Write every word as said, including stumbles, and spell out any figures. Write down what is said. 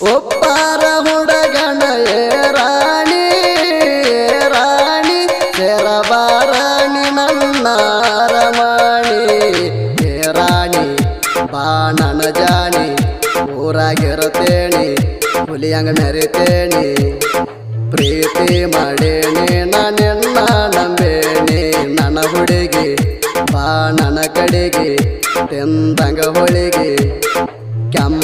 ಒಪ್ಪಾರ ಹುಡುಗನ ಏ ರಾಣಿ ರಾಣಿ ಶರಬಾರಾಣಿ ನನ್ನ ರಮಣಿ ಏ ರಾಣಿ ಬಾಣನ ಜಾಣಿ ಊರಾಗಿರುತ್ತೇಣಿ ಹುಲಿಯಂಗ ಮೆರಿತೇಣಿ ಪ್ರೀತಿ ಮಾಡೇನಿ ನಾನೆನ್ನ ನಂಬೇಣಿ ನನ್ನ ಹುಡುಗಿ ಬಾ ನನ್ನ ಕಡೆಗೆ ತೆಂದಂಗ ಹೊಳಿಗೆ ಕೆಮ್ಮ